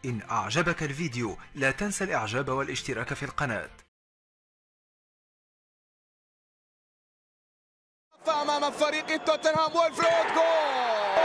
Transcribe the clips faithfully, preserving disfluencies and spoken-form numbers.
إن أعجبك الفيديو لا تنسى الإعجاب والاشتراك في القناة. أمام فريق توتنهام ويلفريد جول،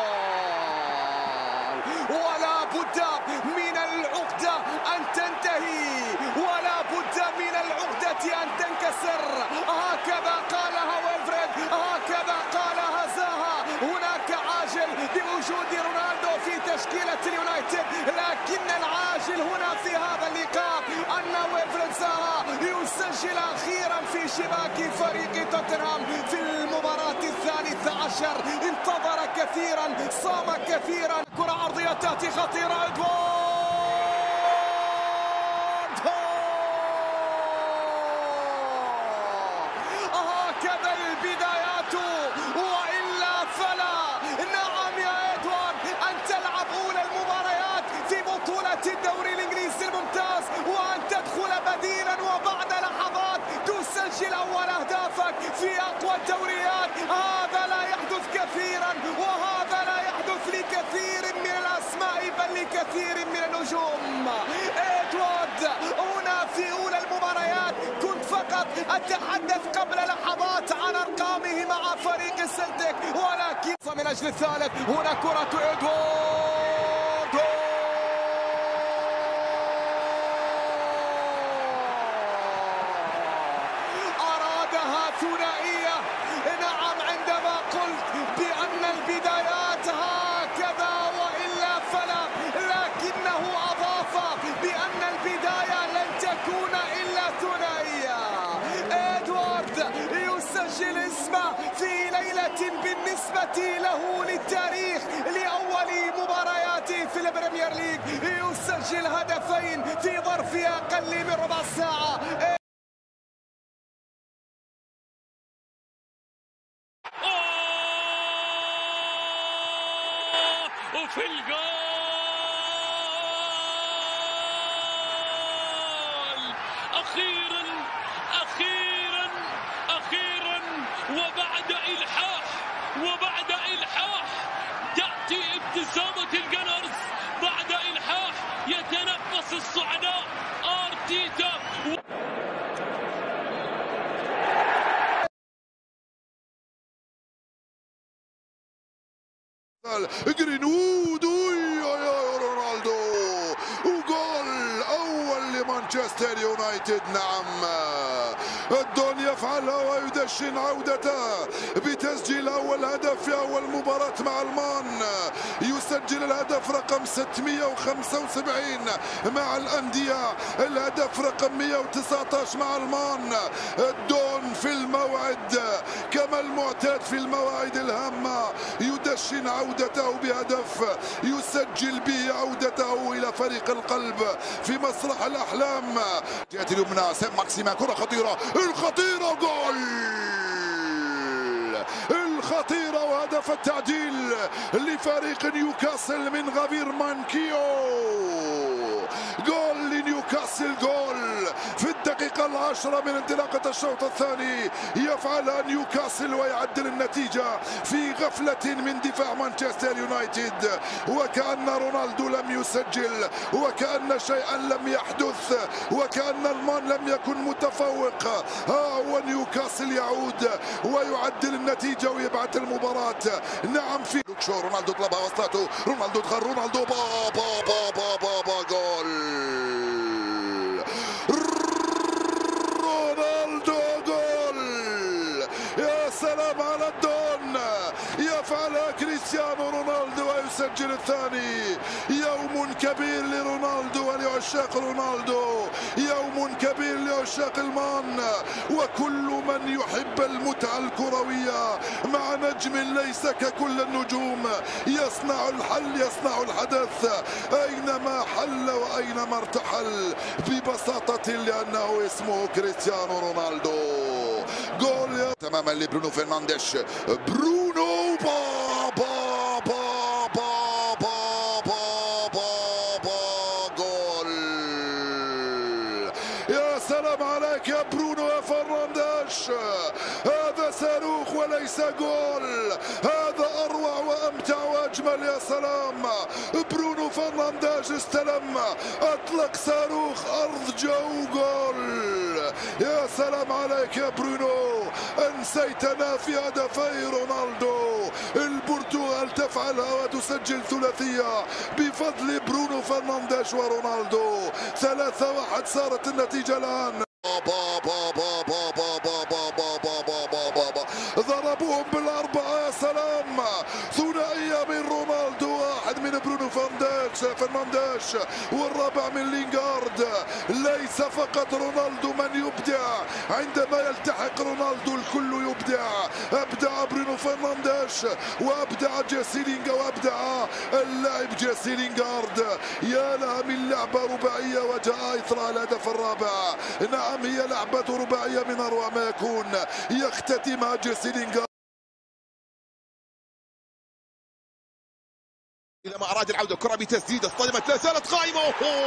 ولا بد من العقدة أن تنتهي، ولا بد من العقدة أن تنكسر. هكذا قالها ويلفريد، هكذا قالها زاها. هناك عاجل بوجود رونالدو في تشكيلة اليونايتد، لكن العاجل هنا في هذا اللقاء أن ويلفريد زاها يسجل أخيرا في شباك فريق توتنهام في المباراة الثالثة عشر. انتظر كثيرا، صام كثيرا. كرة عرضية تأتي خطيرة، إدوارد هكذا البدايات وإلا فلا. نعم يا إدوارد، أن تلعب أولى المباريات في بطولة الدوري الإنجليزي الممتاز وأن تدخل بديلا وبعد لحظات تسجل أول أهدافك في أقوى الدوريات. هذا لا يحدث كثيرا، وهذا لا يحدث لكثير من الأسماء بل لكثير من النجوم. إدوارد هنا في أولى المباريات كنت فقط أتحدث قبل لحظات عن أرقامه مع فريق السلتيك، ولكن من أجل الثالث. هنا كرة إدوارد، أرادها ثنائية. نعم، عندما قلت بأن البدايات هكذا وإلا فلا، لكنه أضاف بأن البداية لن تكون إلا ثنائية. إدوارد يسجل اسمه في ليلة بالنسبة له للتاريخ، لأول مبارياته في البريمير ليج يسجل هدفين في ظرف أقل من ربع ساعة. وفي الجول أخيرا أخيرا أخيرا وبعد إلحاح وبعد إلحاح تأتي ابتسامة الجنرز. بعد إلحاح يتنفس الصعداء أرتيتا. جرينوود يا رونالدو، وجول أول لمانشستر يونايتد. نعم، الدون يفعلها ويدشن عودته بتسجيل أول هدف في أول مباراة مع المان. يسجل الهدف رقم ستمئة وخمسة وسبعين مع الأندية، الهدف رقم مئة وتسعة عشر مع المان. الدون في الموعد كما المعتاد في المواعيد الهامة يدشن عودته بهدف يسجل به عودته إلى فريق القلب في مسرح الأحلام. جهة اليمنى سام ماكسيما، كرة خطيرة، الخطيرة جول، الخطيرة وهدف التعديل لفريق نيوكاسل من غفير مانكيو. جول لنيوكاسل، جول في الدقيقة العاشرة من انطلاقة الشوط الثاني يفعلها نيوكاسل ويعدل النتيجة في غفلة من دفاع مانشستر يونايتد، وكأن رونالدو لم يسجل، وكأن شيئا لم يحدث، وكأن المان لم يكن متفوق. ها هو نيوكاسل يعود ويعدل النتيجة ويبعث المباراة. نعم، في لوكشو، رونالدو طلبها وصلته، رونالدو دخل، رونالدو با با با با با, با جول، رونالدو جول. يا سلام على الدون، يفعلها كريستيانو رونالدو ويسجل الثاني. يوم كبير لرونالدو ولعشاق رونالدو، يوم كبير لعشاق المان وكل من يحب المتعة الكروية مع نجم ليس ككل النجوم. يصنع الحل، يصنع الحدث أينما حل وأينما ارتحل ببساطة، لأنه اسمه كريستيانو رونالدو. جول تماما لبرونو فرنانديش، برونو با با با با با با با با جول. يا سلام عليك يا برونو يا فرنانديش، هذا صاروخ وليس جول، هذا أروع وأمتع أمتع وأجمل. يا سلام، برونو فرنانديز استلم، أطلق صاروخ أرض جو جول. يا سلام عليك يا برونو، أنسيتنا في هدفي رونالدو. البرتغال تفعلها وتسجل ثلاثية بفضل برونو فرنانديز ورونالدو. ثلاثة واحد صارت النتيجة الآن. بابا بابا بابا بابا بابا بابا ضربوهم بالأربعة. يا سلام، ثنائية من رونالدو، واحد من برونو فرنانديز فرنانديز والرابع من لينغارد. ليس فقط رونالدو من يبدع، عندما يلتحق رونالدو الكل يبدع. أبدع برونو فرنانديز وأبدع جيسي لينغا وأبدع اللاعب جيسي لينغارد. يا لها من لعبة رباعية وجاء إثرها الهدف الرابع. نعم، هي لعبة رباعية من أروع ما يكون يختتمها جيسي لينغارد. إلى ما أراد العودة، كرة بتسديد اصطدمت، لا زالت قائمة.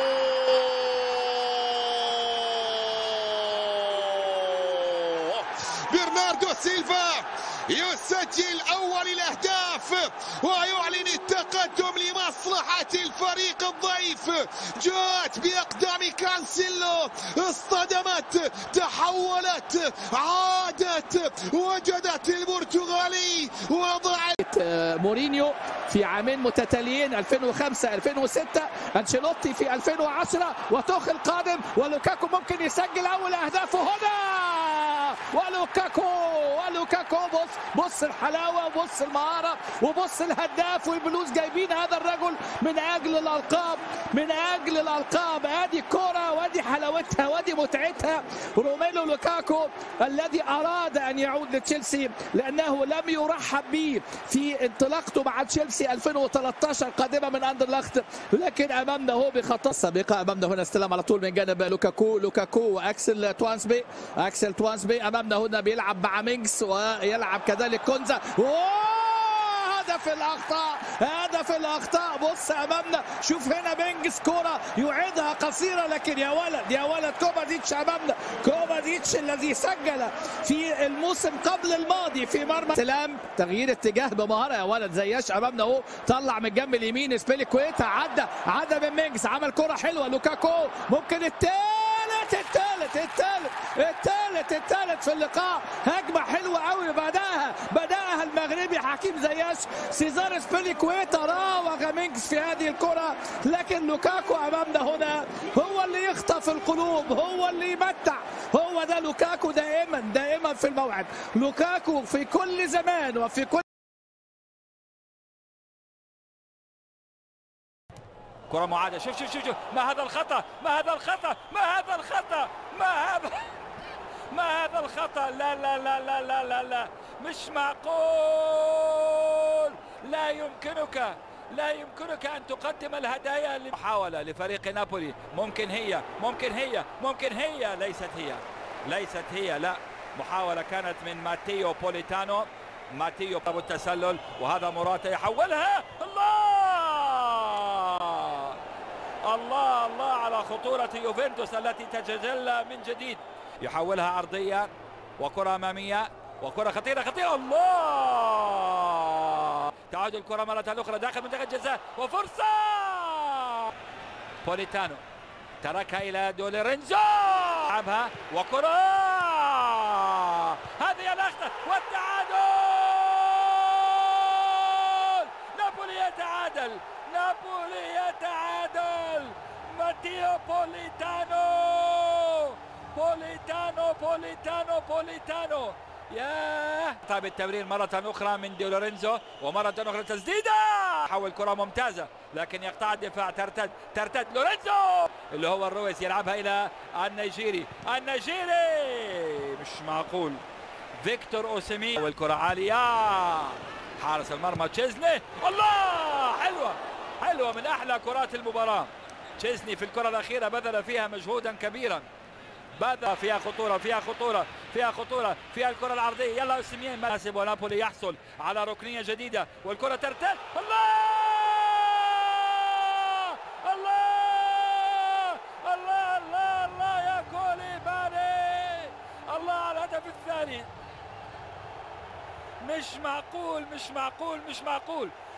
برناردو سيلفا يسجل أول الأهداف ويعلن التقدم لمصلحة الفريق الضيف. جاءت بأقدام كانسيلو، اصطدمت، تحولت، عادت، وجدت البرتغالي وضع مورينيو في عامين متتاليين ألفين وخمسة ألفين وستة، أنشيلوتي في ألفين وعشرة، وتوخيل قادم، ولوكاكو ممكن يسجل أول أهدافه هنا. ولوكاكو ولوكاكو بص بص الحلاوة وبص المهارة وبص الهداف، والبلوز جايبين هذا الرجل من أجل الألقاب، من أجل الألقاب. ادي الكرة وادي حلاوتها وادي متعتها. روميلو لوكاكو الذي أراد أن يعود لتشيلسي لأنه لم يرحب به في انطلاقته مع تشيلسي ألفين وثلاثة عشر قادمة من أندرلخت، لكن أمامنا هو بخطة سابقة. أمامنا هنا استلام على طول من جانب لوكاكو لوكاكو وأكسل توانسبي. أكسل توانسبي أمامنا هنا بيلعب مع مينكس ويلعب كذلك كونزا. هدف الأخطاء، هدف الأخطاء. بص أمامنا، شوف هنا بينجز كرة يعيدها قصيرة، لكن يا ولد يا ولد كوفازيتش أمامنا، كوفازيتش الذي سجل في الموسم قبل الماضي في مرمى. سلام، تغيير اتجاه بمهارة يا ولد. زياش أمامنا اهو، طلع من الجنب اليمين سبيليكويتا، عدى عدى من مينجز، عمل كرة حلوة. لوكاكو ممكن الثالث الثالث الثالث الثالث الثالث في اللقاء. هجمة حلوة قوي بدأها بدأها المغربي حكيم زياش. سيزار سبيليكويتا راوغ مينكس في هذه الكرة، لكن لوكاكو أمامنا هنا هو اللي يخطف القلوب، هو اللي يمتع. هو ده لوكاكو دائما دائما في الموعد. لوكاكو في كل زمان وفي كل كرة معادة. شوف شوف شوف شوف ما هذا الخطأ، ما هذا الخطأ، ما هذا الخطأ، ما هذا ما هذا الخطأ. لا لا لا لا لا لا لا مش معقول. لا يمكنك لا يمكنك أن تقدم الهدايا. محاولة لفريق نابولي، ممكن هي ممكن هي ممكن هي ليست هي ليست هي لا، محاولة كانت من ماتيو بوليتانو. ماتيو أبو التسلل، وهذا موراتا يحولها. الله الله الله على خطورة يوفنتوس التي تتجلى من جديد. يحولها عرضية وكرة أمامية وكرة خطيرة خطيرة. الله، تعود الكرة مرة أخرى داخل منطقة الجزاء وفرصة. بوليتانو تركها إلى دولورينزو، لعبها وكرة، هذه الأخطاء والتعادل. نابولي يتعادل، نابولي يتعادل. ماتيو بوليتانو بوليتانو بوليتانو بوليتانو ياه. طاب التمرير مرة أخرى من دي لورينزو، ومرة أخرى تسديدة، حول كرة ممتازة لكن يقطع الدفاع. ترتد ترتد لورينزو اللي هو الرويس، يلعبها إلى النيجيري النيجيري مش معقول. فيكتور أوسيمين والكرة عالية، حارس المرمى تشيزني. الله، حلوة حلوة، من أحلى كرات المباراة. تشيزني في الكرة الأخيرة بذل فيها مجهودا كبيرا، بدأ فيها خطورة فيها خطورة فيها خطورة فيها الكرة العرضية. يلا أوسيمين مناسب، ونابولي يحصل على ركنية جديدة والكرة ترتد. الله الله الله الله الله يا كوليبالي، الله على الهدف الثاني. مش معقول مش معقول مش معقول.